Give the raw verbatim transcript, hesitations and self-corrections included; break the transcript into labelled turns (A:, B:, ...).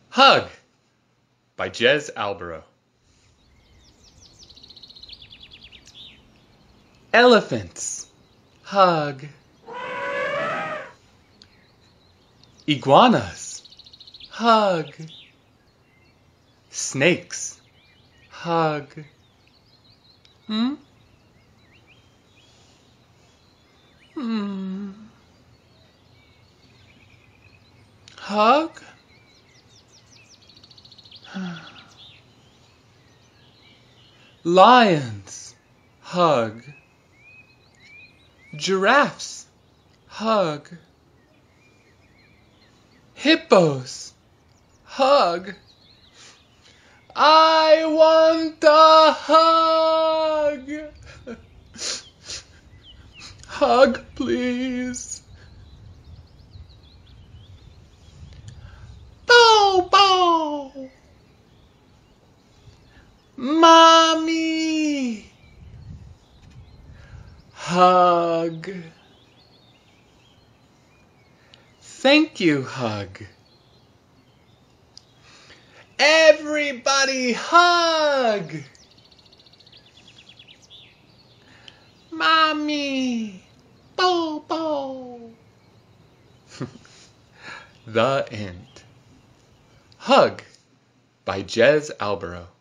A: Hug by Jez Alborough. Elephants, hug. Iguanas, hug. Snakes, hug. Hmm? Hmm. Hug? Lions, hug. Giraffes, hug. Hippos, hug. I want a hug. Hug, please. Bow, bow. Mommy. Hug. Thank you, hug. Everybody hug. Mommy. Bow, bow. The end. Hug by Jez Alborough.